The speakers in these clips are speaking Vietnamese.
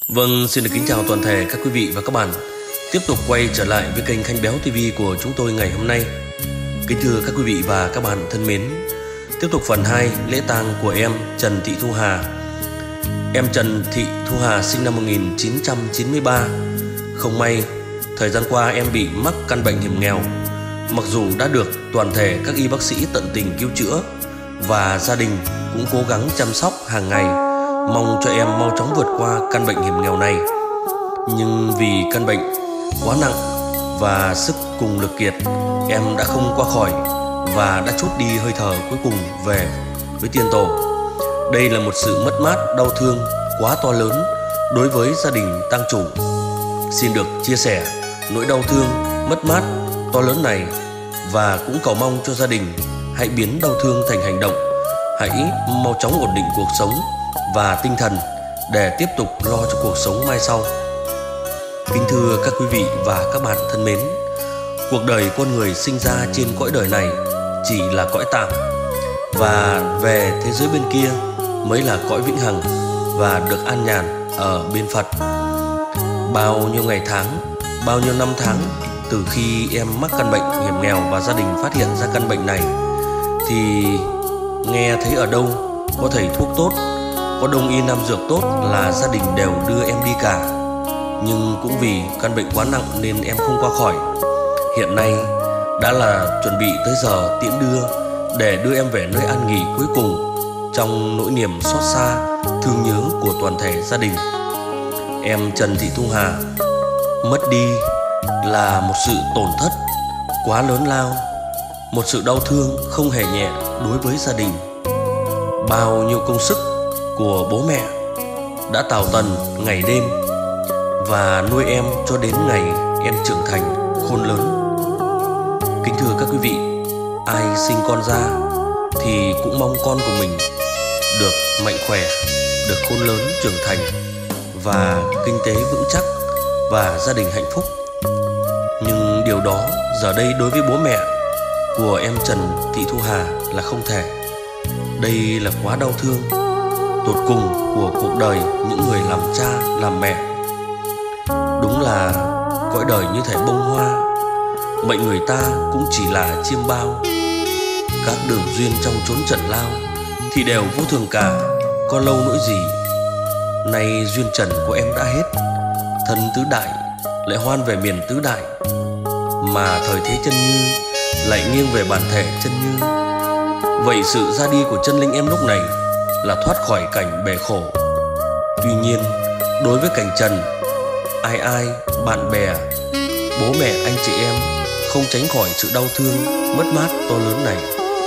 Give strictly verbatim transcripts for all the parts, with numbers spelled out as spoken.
Vâng, xin được kính chào toàn thể các quý vị và các bạn. Tiếp tục quay trở lại với kênh Khanh Béo ti vi của chúng tôi ngày hôm nay. Kính thưa các quý vị và các bạn thân mến, tiếp tục phần hai lễ tang của em Trần Thị Thu Hà. Em Trần Thị Thu Hà sinh năm một nghìn chín trăm chín mươi ba. Không may, thời gian qua em bị mắc căn bệnh hiểm nghèo. Mặc dù đã được toàn thể các y bác sĩ tận tình cứu chữa và gia đình cũng cố gắng chăm sóc hàng ngày, mong cho em mau chóng vượt qua căn bệnh hiểm nghèo này, nhưng vì căn bệnh quá nặng và sức cùng lực kiệt, em đã không qua khỏi và đã trút đi hơi thở cuối cùng về với tiên tổ. Đây là một sự mất mát đau thương quá to lớn đối với gia đình tang chủ. Xin được chia sẻ nỗi đau thương mất mát to lớn này và cũng cầu mong cho gia đình hãy biến đau thương thành hành động, hãy mau chóng ổn định cuộc sống và tinh thần để tiếp tục lo cho cuộc sống mai sau. Kính thưa các quý vị và các bạn thân mến, cuộc đời con người sinh ra trên cõi đời này chỉ là cõi tạm, và về thế giới bên kia mới là cõi vĩnh hằng và được an nhàn ở bên Phật. Bao nhiêu ngày tháng, bao nhiêu năm tháng từ khi em mắc căn bệnh hiểm nghèo và gia đình phát hiện ra căn bệnh này, thì nghe thấy ở đâu có thầy thuốc tốt, có đông y nam dược tốt là gia đình đều đưa em đi cả. Nhưng cũng vì căn bệnh quá nặng nên em không qua khỏi. Hiện nay đã là chuẩn bị tới giờ tiễn đưa để đưa em về nơi an nghỉ cuối cùng, trong nỗi niềm xót xa, thương nhớ của toàn thể gia đình. Em Trần Thị Thu Hà mất đi là một sự tổn thất quá lớn lao, một sự đau thương không hề nhẹ đối với gia đình. Bao nhiêu công sức của bố mẹ đã tào tần ngày đêm và nuôi em cho đến ngày em trưởng thành khôn lớn. Kính thưa các quý vị, ai sinh con ra thì cũng mong con của mình được mạnh khỏe, được khôn lớn trưởng thành và kinh tế vững chắc và gia đình hạnh phúc. Nhưng điều đó giờ đây đối với bố mẹ của em Trần Thị Thu Hà là không thể. Đây là quá đau thương tột cùng của cuộc đời những người làm cha làm mẹ. Đúng là cõi đời như thể bông hoa, mệnh người ta cũng chỉ là chiêm bao. Các đường duyên trong chốn trần lao thì đều vô thường cả, có lâu nỗi gì. Nay duyên trần của em đã hết, thân tứ đại lại hoan về miền tứ đại, mà thời thế chân như lại nghiêng về bản thể chân như. Vậy sự ra đi của chân linh em lúc này là thoát khỏi cảnh bể khổ. Tuy nhiên đối với cảnh trần, ai ai, bạn bè, bố mẹ, anh chị em không tránh khỏi sự đau thương mất mát to lớn này.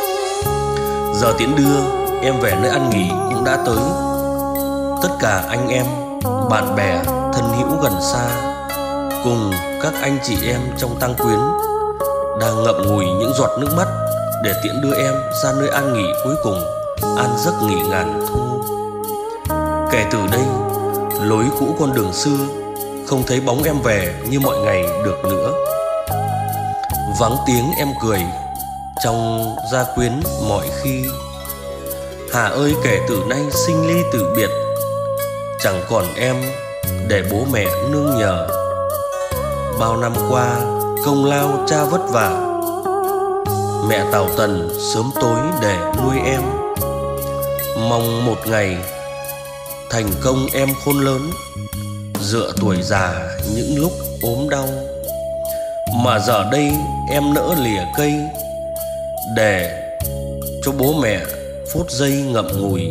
Giờ tiễn đưa em về nơi an nghỉ cũng đã tới. Tất cả anh em, bạn bè, thân hữu gần xa cùng các anh chị em trong tang quyến đang ngậm ngùi những giọt nước mắt để tiễn đưa em ra nơi an nghỉ cuối cùng, an giấc nghỉ ngàn thu. Kể từ đây, lối cũ con đường xưa không thấy bóng em về như mọi ngày được nữa. Vắng tiếng em cười trong gia quyến mọi khi. Hà ơi, kể từ nay sinh ly tử biệt, chẳng còn em để bố mẹ nương nhờ. Bao năm qua công lao cha vất vả, mẹ tào tần sớm tối để nuôi em. Mong một ngày thành công em khôn lớn, dựa tuổi già những lúc ốm đau. Mà giờ đây em nỡ lìa cây để cho bố mẹ phút giây ngậm ngùi.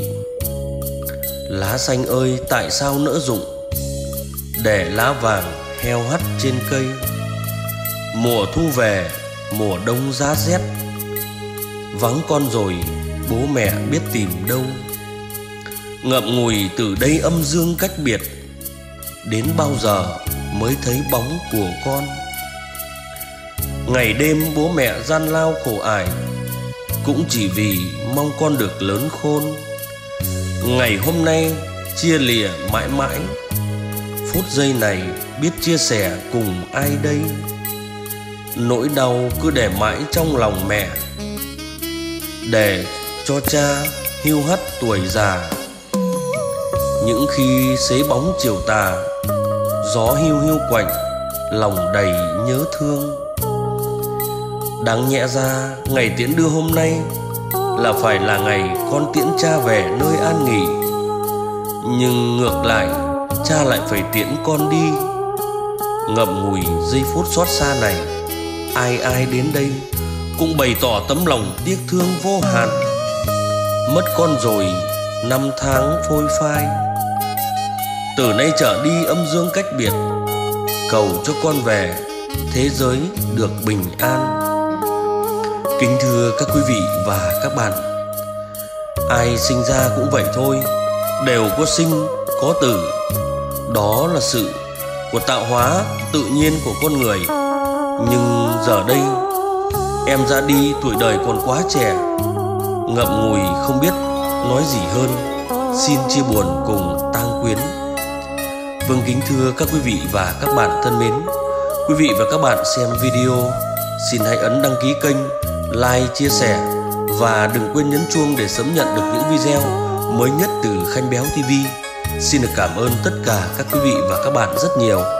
Lá xanh ơi, tại sao nỡ rụng để lá vàng heo hắt trên cây. Mùa thu về, mùa đông giá rét, vắng con rồi bố mẹ biết tìm đâu. Ngậm ngùi từ đây âm dương cách biệt, đến bao giờ mới thấy bóng của con. Ngày đêm bố mẹ gian lao khổ ải, cũng chỉ vì mong con được lớn khôn. Ngày hôm nay chia lìa mãi mãi, phút giây này biết chia sẻ cùng ai đây. Nỗi đau cứ để mãi trong lòng mẹ, để cho cha hiu hắt tuổi già. những khi xế bóng chiều tà, gió hiu hiu quạnh, lòng đầy nhớ thương. Đáng nhẽ ra ngày tiễn đưa hôm nay là phải là ngày con tiễn cha về nơi an nghỉ, nhưng ngược lại cha lại phải tiễn con đi. Ngậm ngùi giây phút xót xa này, ai ai đến đây cũng bày tỏ tấm lòng tiếc thương vô hạn. Mất con rồi năm tháng phôi phai, từ nay trở đi âm dương cách biệt, cầu cho con về thế giới được bình an. Kính thưa các quý vị và các bạn, ai sinh ra cũng vậy thôi, đều có sinh có tử. Đó là sự của tạo hóa tự nhiên của con người. Nhưng giờ đây em ra đi, tuổi đời còn quá trẻ, ngậm ngùi không biết nói gì hơn, xin chia buồn cùng tang quyến. Vâng, kính thưa các quý vị và các bạn thân mến, quý vị và các bạn xem video xin hãy ấn đăng ký kênh, like, chia sẻ và đừng quên nhấn chuông để sớm nhận được những video mới nhất từ Khanh Béo ti vi. Xin được cảm ơn tất cả các quý vị và các bạn rất nhiều.